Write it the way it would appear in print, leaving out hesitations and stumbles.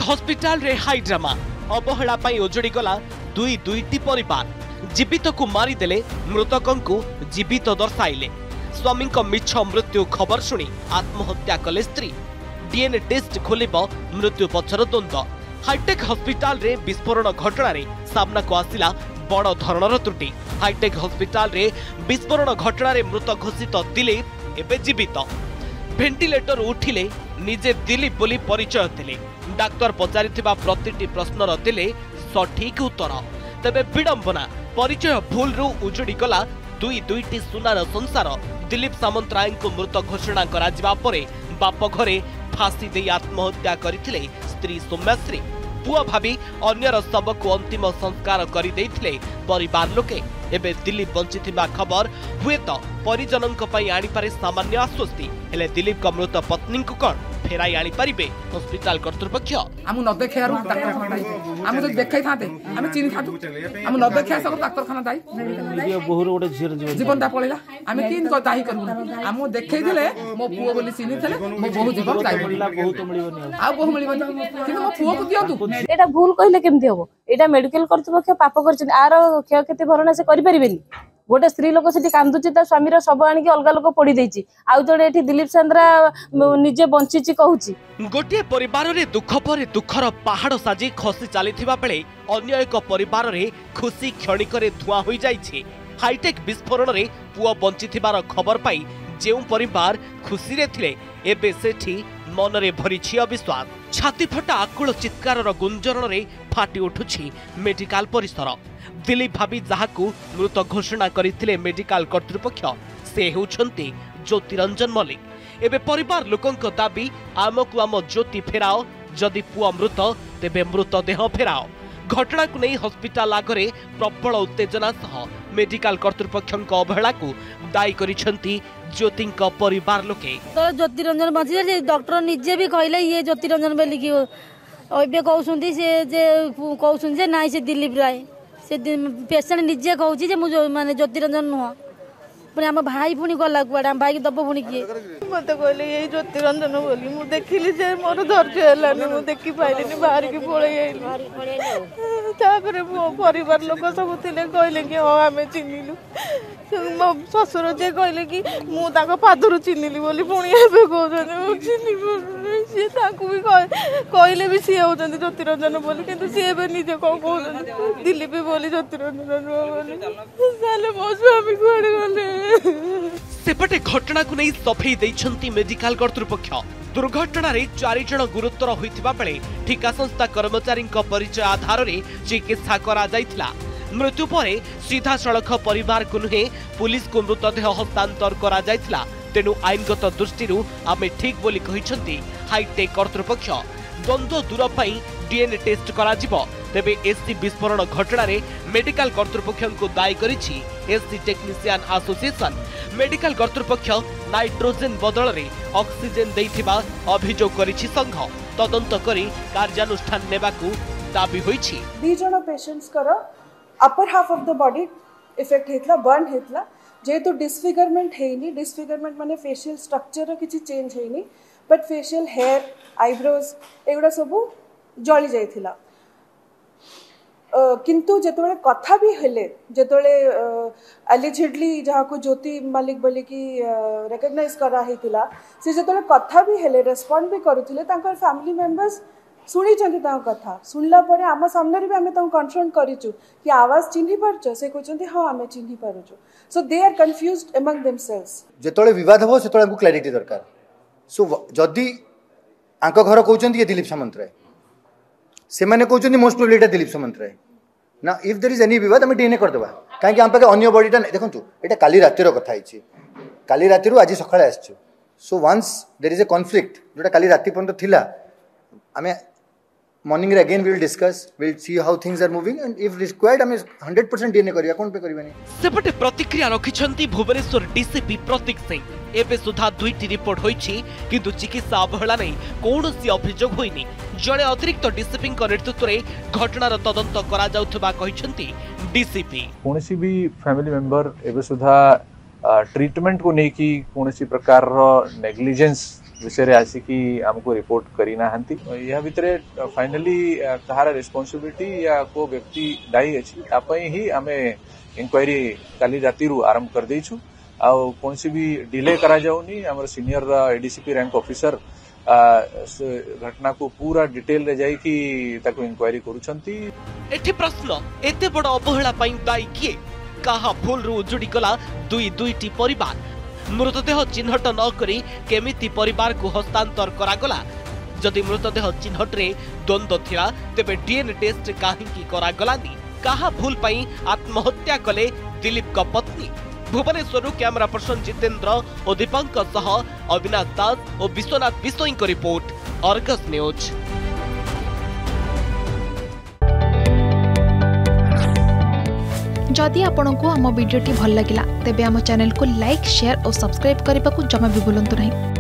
Hospital रे high drama अवहेला उजड़ी गला दुईटी परिवार जीवित को मारिदेले मृतकों को जीवित दर्शाइले स्वामी मिछ मृत्यु खबर शुणी आत्महत्या कले स्त्री डीएनए टेस्ट खोलिब मृत्यु पछर द्वंद्व हाईटेक हॉस्पिटल रे विस्फोरण घटना रे सामना को आसिला बड़ धरणर त्रुटि हाईटेक हॉस्पिटल रे विस्फोरण घटना रे मृत घोषित दिलीप एबे जीवित भेंटिलेटर उठिले निजे दिलीप बोली परिचय दिले डाक्तर पचारिथिबा प्रतिटी प्रश्नर दिले सठिक उत्तर तेबे विडंबना परिचय भूल रु उजड़ी गला दुईटी सुनार संसार दिलीप सामंतराय को मृत घोषणा करा जिबा परे बाप घरे फांसी दे आत्महत्या करथिले स्त्री सौम्याश्री पुआ भाभी अन्यर शव को अंतिम संस्कार करि देथिले परिवार लोके एबे दिलीप बंचिथिबा खबर हुए तो परिजनक पई आनी पारे सामान्य आश्वस्ति हेले दिलीप का मृत पत्नी को कोन फेराई आनी पारिबे हॉस्पिटल कर्तृपक्ष हम न देखारू डाक्टर खाना दाई हम तो देखाई थाते हम चिनी थातु हम न देखा सब डाक्टर खाना दाई वीडियो बहुर गोटे जीवन दा पळेला हम किन को दाही करू हम देखाई दिले मो पुओ बोली चिनी थले मो बहु जीवन जाई बहुत मिलिबनी आ बहु मिलिबनी किंतु मो पुओ को दियंतु एटा भूल कहिले केमथि होबो एटा मेडिकल कर्तृपक्ष पाप करछन आर क्षयक्षति भरणा से करि परिबेनी गोटे स्त्री लोक से कांदुची ता स्वामी सब आनिक अलग लोक पड़ी देछि आउ जोडे एठी दिलीप चंद्रा निजे बंचिची कहूची गोटे परिवार रे दुख पर दुखर पहाड़ साजी खसी चलीथिबा बेले अन्य एक परिवार रे खुशी क्षणिक रे धुआं होई जाइछि हाईटेक विस्फोरण रे पुओ बंचिथिबार खबर पाई जेउ परिवार खुशी रे थिले एबे सेठी मनरे भरिछि अविश्वास छाती फटा आकुल चित्कार गुंजरण रे फाटी उठुछि मेडिकल परिसर दिलीप भाभी जहाकू मृत घोषणा करथिले मेडिकल कर्तृपक्ष से होउछन्ति ज्योतिरंजन मल्लिक एबे परिवार लोकंक दाबी आमकु आम ज्योति फेराओ जदि पुआ मृत तेबे मृत देह फेराओ घटना को नहीं हॉस्पिटल आगरे प्रबल उत्तेजना सह मेडिकल कर्तृपक्षक अवहेला को दायी करिसेंति ज्योतिंक परिवार लोके तो ज्योतिरंजन बंची डॉक्टर निजे भी कहले ये ज्योतिरंजन बोली कि ओबे कहउसुंती से जे कहउसुन जे नाइ से दिलीप राय से पेशेंट निजे कहूँ जे मुझे माने ज्योतिरंजन नुह पुणी आम भाई पुणी गला कुआड़े आम भाई दब पुणी किए मत कहले ये ज्योतिरंजन बोली मु देखिली जे मोर धैर्य हेलानी मु देखि पाइलिनी बाहर की पळे आइली तापर मो परिवार लोक सब थिले कहले कि हां आमे चिन्हिलु मो ससुर जे कहले कि मु ताको पादरु चिन्हिली बोली पुणी एबे कहउछन मु चिन्हि से ताकू भी कहले भी सी होउछन ज्योतिरंजन बोली किंतु सी एबे निजे को कहउछन दिलीप बोली ज्योतिरंजन बोली साले मो स्वामी कोडे गले सेपटे घटना को नहीं सफेई देइछंती मेडिकल कर्तृपक्ष दुर्घटना रे 4 जन गुरुतर होइतिबा बेले ठिका संस्था कर्मचारी परिचय आधार रे चिकित्सा करा जाइथिला मृत्यु परे सीधा सड़क परिवार को नुहे पुलिस को मृतदेह हस्तांतर करा जाइथिला तेणु आईनगत दृष्टि आमे ठीक बोली कहिसंती हाईटेक कर्तृपक्ष द्वंद्व दूर पाई डीएनए टेस्ट करा जिवो तेबे एससी विस्फोरण घटना रे मेडिकल कर्तृपक्ष को दायी करिछि एससी टेक्नीशियन एसोसिएशन मेडिकल कर्तृपक्ष नाइट्रोजन बदल रे ऑक्सीजन देइथिबा अभियोग करिछि संघ तदंत करी कार्यानुष्ठान नेबाकू दाबी होइछि दी जण पेशेंट्स कर upper half of the body effect हेतला बर्न हेतला जेतु डिसफिगरमेंट हेनी डिसफिगरमेंट माने फेशियल स्ट्रक्चर किछि चेंज हेनी बट फेशियल हेयर आईब्रोज एगुडा सब जळी जाइथिला किंतु जेतबेले कथा भी हेले जेतबेले एलिजिडली जहा को ज्योति मालिक बोली कि रिकॉग्नाइज करा हेतिला से जेतबेले कथा भी हेले रेस्पोंड भी करूथिले तांकर फैमिली मेंबर्स सुनी चंती ता कथा सुनला परे आम सामने भी आमे ता कन्फ्रंट करिचु कि आवाज चिन्हि परचो से कहचंती हां आमे चिन्हि परचु so they are confused among themselves जेतबेले विवाद हो सेतबेले हमकु क्लैरिटी दरकार सो जदी आंक घर कहचंती ये दिलीप सामंतराय से माने कहचंती मोस्ट प्रोबेबली एटा दिलीप सामंतराय ना इफ देयर इज एनी विवाद हम डीएनए कर देबा काहे कि हम पाके अन्य बॉडीटा देखंतु एटा काली रातिर कथा हिची काली रातिरु आज सकाळे आछछु so once there is a conflict जोटा काली राति पर्यंत थिला हमें मॉर्निंग रे again we will discuss we will see how things are moving and if required हम 100% डीएनए करिया कोन पे करबानी सेपटे प्रतिक्रिया रखिछंती भुवनेश्वर डीसीपी प्रतीक सिंह एबे सुधा दुईटी रिपोर्ट होईछि किंतु चिकित्सा अवहेला नै कोनोसी अभियोग होइनी जणे अतिरिक्त डीसीपी नेतृत्व रे घटनार तदंत करा जाउथबा कहिछंती डीसीपी कोनोसी भी फैमिली मेंबर एबे सुधा ट्रीटमेंट को नै कि कोनोसी प्रकार रो नेग्लिजेंस विषय आसिकी आमको रिपोर्ट करिना हंती या भितरे फाइनली कहार रिस्पांसिबिलिटी या को व्यक्ति दायी अछि तापई ही आमे इंक्वायरी काली राति रु आरंभ कर देछु आ कोनसी भी डिले करा जाउनी हमर सीनियर एडीसीपी रैंक ऑफिसर घटना को पूरा डिटेल रे जाई कि ताको इंक्वायरी करूछंती। एठी प्रश्न एते बड़ अवहेला पई दायी किए काहा भूल रु उजुड़ी गला दुईटी परिवार मृतदेह चिन्हट न करी केमिति परिवार को हस्तांतर करागला जदि मृतदेह चिन्हट रे द्वंद्व थिला तेबे डीएनए टेस्ट काहेकि करागलानी काहा भूल पई आत्महत्या कले दिलीप का पत्नी भुवनेश्वर कैमरा पर्सन जितेंद्र और दीपंक सह अविनाश दास और विश्वनाथ बिशोई को रिपोर्ट अर्गस न्यूज। जदि आपंक आम भिडी भल लगा तेब आम चैनल को लाइक शेयर और सब्सक्राइब करने को जमा भी भूलु नहीं।